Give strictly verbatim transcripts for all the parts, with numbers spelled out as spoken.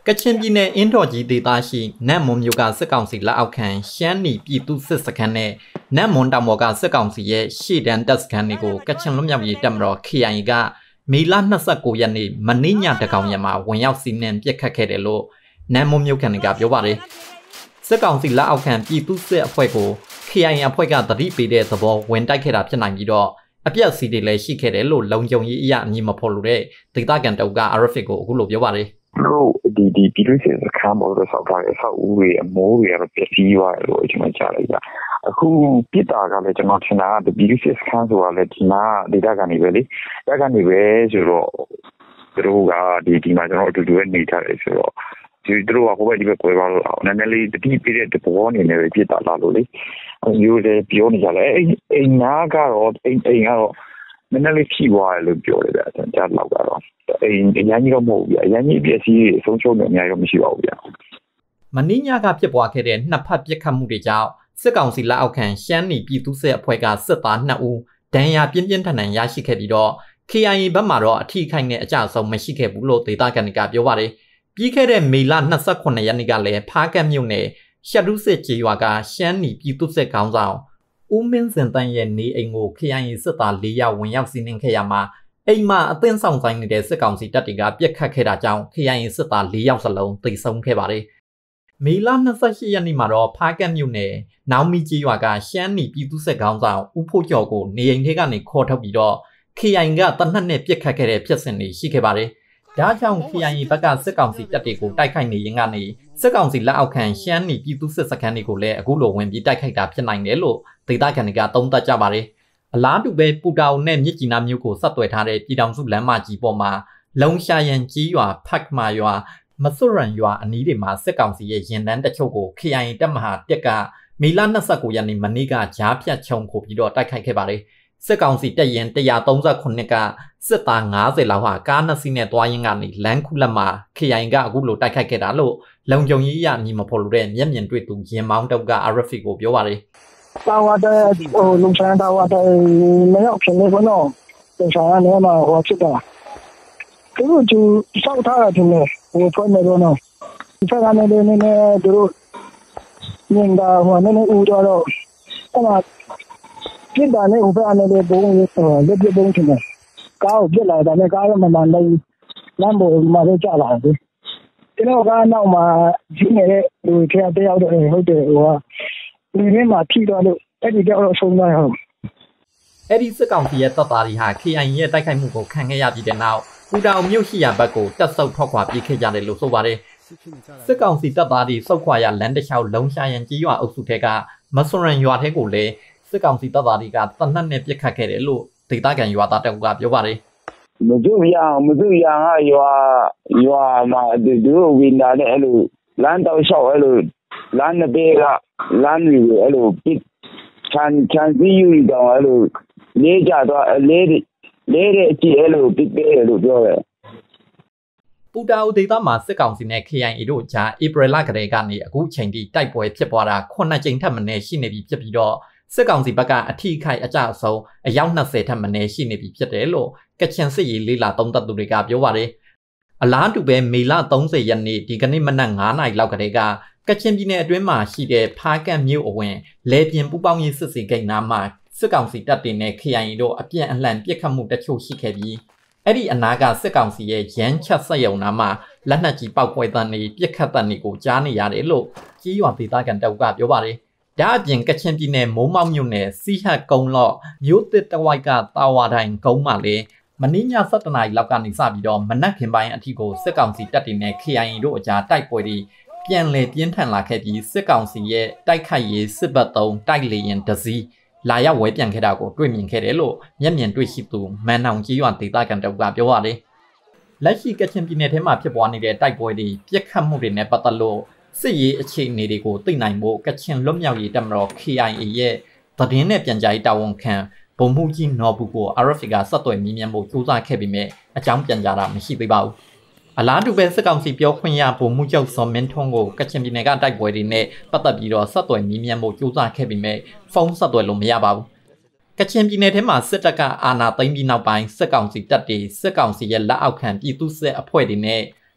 กระเชนปีเนอินโดจีดีตาชีแนมมุมอยู่กับสกังสีละเอาแขนเชนนี่ปีตุสิสกันเนแนมมุมดำกับสกังสีเย่ชีแดนดัสกันนี่กูกระเชนล้มยำยีดำรอขี้ยังอีกะมีล้านนัสกูยันนี่มันนี่ยามตะกางยามาวันยาวสินเนมเปียกแค่เดโลแนมมุมอยู่กันนี่กับยาวเลยสกังสีละเอาแขนปีตุสิอภัยกูขี้ยังอภัยกันตรีปีเดสบอเว้นได้แค่รับชนะยีดออภิสิทธิ์เลยชีแค่เดโลลงจงยี่ยานี่มาพอรู้เลยติดตากันตัวกับอาร์ฟิกูกูหลบยาวเลยလို့ဒီဒီပြည်သူ့စစ်စခန်းပေါ်တော့ဆောက်ထားတဲ့ဆောက်ဦးတွေအမိုးတွေကတော့ပျက်စီးသွားတယ်လို့ကျွန်တော်ကြားလိုက်တာအခုပြစ်တာကလည်းကျွန်တော်ထင်တာကပြည်သူ့စစ်စခန်းဆိုတာလည်းဒီမှာဒေတာကနေပဲလေတက်ကနေပဲဆိုတော့သူတို့ကဒီဒီမှာကျွန်တော်အတူတူပဲနေထားတယ်ဆိုတော့ဒီသူတို့ကဟိုဘက်ဒီဘက်ကွဲသွားလို့အောင်နည်းနည်းလေးတတိပြည့်တဲ့တဘောအနေနဲ့ပဲပြစ်တာလားလို့လေမျိုးလေပြောနေကြတယ်အိမ်အိမ်နာကတော့အိမ်အိမ်ကတော့နည်းနည်းလေးဖြီးသွားတယ်လို့ပြောတယ်ဗျာကျွန်တော်လောက်ကတော့အရင်အရင်ကြီးတော့မဟုတ်ဘူးအရင်ကြီးပြည့်စည်ဆုံးရှုံးနေအများကြီးတော့မရှိပါဘူးဗျာမင်းညာကဖြစ်ပွားခဲ့တဲ့နှစ်ဖက်ပြစ်ခတ်မှုတွေကြောင့်စစ်ကောင်စီလက်အောက်ခံရှမ်းနီပြည်သူ့စစ်အဖွဲ့ကစစ်သားနှစ်ဦးဒဏ်ရာပြင်းပြင်းထန်ထန်ရရှိခဲ့ပြီးတော့ K I A ဘက်မှာတော့အထီးခိုင်တဲ့အကြအဆုံးမရှိခဲ့ဘူးလို့ဒေသခံတွေကပြောပါတယ်ပြီးခဲ့တဲ့မေလ၂၈ရက်နေ့ကလည်းဖားကတ်မြို့နယ်ရှက်ရုစစ်ကျေးရွာကရှမ်းနီပြည်သူ့စစ်ခေါင်းဆောင်ဦးမင်းစင်တန်းရဲ့နေအိမ်ကို K I A စစ်သား၄ယောက်ဝင်ရောက်စီးနင်းခဲ့ရမှာအိမ်မှာအသင်းဆောင်ဆိုင်နေတဲ့စစ်ကောင်စီတပ်တွေကပြစ်ခတ်ခဲ့တာကြောင့် K I A စစ်သား၄ယောက်စလုံးသေဆုံးခဲ့ပါတယ်။မေလ၂၈ရက်နေ့မှာတော့ဖားကတ်မြို့နယ်နောင်မီကြီးရွာကရှမ်းနီပြည်သူ့စစ်ခေါင်းဆောင်ဦးဖို့ကျော်ကိုနေအိမ်ထဲကနေခေါ်ထုတ်ပြီးတော့ K I A ကတနက်နဲ့ပြစ်ခတ်ခဲ့တဲ့ဖြစ်စဉ်တွေရှိခဲ့ပါတယ်။ဒါကြောင့် K I A ဘက်ကစစ်ကောင်စီတပ်တွေကိုတိုက်ခိုက်နေရင်ကနေစစ်ကောင်စီလက်အောက်ခံရှမ်းနီပြည်သူ့စစ်စခန်းတွေကိုလည်းအခုလိုဝင်ပြီးတိုက်ခိုက်တာဖြစ်နိုင်တယ်လို့ဒေသခံတွေကသုံးသပ်ကြပါတယ်။အလားတူပဲပူတာအုံနဲ့မြစ်ကြီးနားမြို့ကိုဆက်သွယ်ထားတဲ့ပြည်ထောင်စုလမ်းမကြီးပေါ်မှာလုံရှာရန်ကြီးရွာဖတ်မာရွာမစွရန်ရွာအနီးတွေမှာစစ်ကောင်စီရဲ့ရင်တန်းတချို့ကို K I A တပ်မဟာတက်ကမေလ၂၉ရက်နေ့မနေ့ကကြားဖြတ်ချုံခိုပြီးတော့တိုက်ခိုက်ခဲ့ပါတယ်စစ်ကောင်စီတပ်ရင်၁၃၈ကစစ်သား၅၀လောက်ဟာကားနှစ်စီးနဲ့တွားရင်းကနေလမ်းခုလက်မှာ K I A ကအခုလိုတိုက်ခိုက်ခဲ့တာလို့လုံခြုံရေးအရမြင်မဖော်လို့တဲ့မျက်မြင်တွေ့သူရင်မောင်းတုပ်က R F I ကိုပြောပါတယ်တာဝါတဲ့ဟိုလုံချန်တာဝါတဲ့မရောက်ဖြစ်နေဘောနော်လုံချန်ကနေမှာဟိုဖြစ်တာသူတို့ကျစောက်ထားတယ်နေဟိုဖွင့်နေတော့နော်ဒီဖက်ကနေနေနေသူတို့ညင်တာဟိုနည်းနည်းဦးတော့တော့အဲ့မှာပြစ်တာနဲ့ဟိုဖက်ကနေဘုံလက်ပြဘုံထင်တယ်ကားကိုပြစ်လာတာနဲ့ကားရောမမှန်လိုက်လမ်းပေါ်မှာပဲကျလာတယ်ကျွန်တော်ကနောက်မှာကြီးနေတဲ့လူထဲတယောက်တော့ဟုတ်တယ်ဟိုကဒီနေ့မှာဖြီးတော့လို့အဲ့ဒီကြောက်တော့ဆုံးသွားရအောင်အဲ့ဒီစစ်ကောင်စီရဲ့တပ်သားတွေဟာ K I A ရဲ့တိုက်ခိုက်မှုကိုခံခဲ့ရပြီးတဲ့နောက်ပူတာမြို့ရှိရာဘက်ကိုတက်ဆုပ်ထွက်ခွာပြေးခဲ့ကြတယ်လို့ဆိုပါတယ်စစ်ကောင်စီတပ်သားတွေစုခွာရလမ်းတစ်လျှောက်လုံရှာရန်ကြီးရွာအုပ်စုထဲကမစွန်ရန်ရွာထဲကိုလည်းစစ်ကောင်စီတပ်သားတွေကတနက်နဲ့ပစ်ခတ်ခဲ့တယ်လို့ဒေသခံရွာသားတအုပ်ကပြောပါတယ်မကြည့်ရအောင်မကြည့်ရအောင်ရွာရွာမှာဒီလိုဝင်လာတဲ့အဲ့လိုလမ်းတောက်လျှောက်အဲ့လိုလမ်းနဲ့ဘေးကလမ်းတွေအဲ့လိုပြစ်ချန်ချန်စီယူတော့အဲ့လိုလေးကြတော့လေးလေးတဲ့အကြည့်အဲ့လိုပြစ်ပေးလို့ပြောတယ်ပူတာအိုဒေသမှာစစ်ကောင်စီနဲ့ K I A တို့ကြားဧပြီလကတည်းကနေအခုချိန်ထိတိုက်ပွဲဖြစ်ပွားတာခုနှစ်ကြိမ်ထက်မနည်းရှိနေပြီဖြစ်ပြီးတော့စစ်ကောင်စီဘက်ကအထီးခိုက်အကြအဆုံးအယောက်၂၀ထက်မနည်းရှိနေပြီဖြစ်တယ်လို့ကချင်စစ်ရေးလေးလာသုံးသပ်သူတွေကပြောပါတယ်အလားတူပဲမေလ၃၀ရက်နေ့ဒီကနေ့မနက်၅နာရီလောက်ကတည်းကကချင်ပြည်နယ်အတွင်းမှာရှိတဲ့ဖားကတ်မြို့အဝင်လေပြင်းပူပေါင်းရေးစစ်စီဂိတ်နားမှာစစ်ကောင်စီတပ်တွေနဲ့ K I A တို့အပြန်အလှန်ပစ်ခတ်မှုတချို့ရှိခဲ့ပြီးအဲ့ဒီအနာကစစ်ကောင်စီရဲ့ရန်ချက်ဆက်ယုံနာမှာလက်နက်ကြီးပေါက်ကွဲတဲ့နေပစ်ခတ်တဲ့နေကိုကြားနေရတယ်လို့ကြီးရွာဒေသခံတအုပ်ကပြောပါတယ်ဒါအပြင်ကချင်ပြည်နယ်မိုးမောက်မြို့နယ်စီဟတ်ကုန်းလော့မြို့တစ်တဝိုက်ကတာဝါတိုင်းကုန်းမှာလည်းမင်းည၁၇နာရီလောက်ကနေစပြီးတော့မနက်ခင်ပိုင်းအထိကိုစစ်ကောင်စီတပ်တွေနဲ့ K I A တို့အကြားတိုက်ပွဲတွေပြန်လည်ပြင်းထန်လာခဲ့ပြီးစစ်ကောင်စီရဲ့တိုက်ခိုက်ရေးစစ်ဘက်သုံးတိုက်လေရင်တစည်းလာရောက်ဝဲပြန်ခဲ့တာကိုတွေ့မြင်ခဲ့တယ်လို့မျက်မြင်တွေ့ရှိသူမန်နောင်ကြီးရွာဒေသခံတအုပ်ကပြောပါတယ်လက်ရှိကချင်ပြည်နယ်ထဲမှာဖြစ်ပွားနေတဲ့တိုက်ပွဲတွေပြစ်ခတ်မှုတွေနဲ့ပတ်သက်လို့စစ်ရေးအခြေအနေတွေကိုသိနိုင်ဖို့ကချင်လွတ်မြောက်ရေးတပ်မတော် K I A ရဲ့သတင်းနဲ့ပြန်ကြားရေးတာဝန်ခံဗိုလ်မှူးကြီးနော်ဘူးကို R F I ကဆက်သွယ်မြင်းမြန်းဖို့ကြိုးစားခဲ့ပေမဲ့အကြောင်းပြန်ကြားတာမရှိသေးပါဘူးအလားတူပဲစစ်ကောင်စီပြောခွင့်ရဗိုလ်မှူးချုပ်စောမင်းထွန်းကိုကချင်ပြည်နယ်ကတိုက်ပွဲတွေနဲ့ပတ်သက်ပြီးတော့ဆက်သွယ်မြင်းမြန်းဖို့ကြိုးစားခဲ့ပေမဲ့ဖုန်းဆက်သွယ်လို့မရပါဘူးကချင်ပြည်နယ်ထဲမှာစစ်တပ်ကအာဏာသိမ်းပြီးနောက်ပိုင်းစစ်ကောင်စီတပ်တွေစစ်ကောင်စီရဲ့လက်အောက်ခံပြည်သူ့စစ်အဖွဲ့တွေနဲ့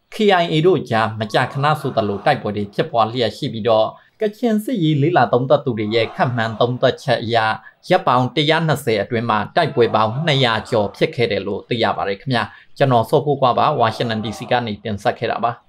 K I A တို့ကြားမကြာခဏဆိုသလိုတိုက်ပွဲတွေဖြစ်ပွားလျက်ရှိပြီးတော့ကချင်စစ်ရေးလေးလာသုံးသက်သူတွေရဲ့ခန့်မှန်းသုံးသက်ချက်အရရပ်ပေါင်းone twentyအတွင်းမှာတိုက်ပွဲပေါင်းtwo hundredကျော်ဖြစ်ခဲ့တယ်လို့သိရပါတယ်ခင်ဗျာကျွန်တော်စောဖို့ကွာပါဝါရှင်တန် D C ကနေတင်ဆက်ခဲ့တာပါ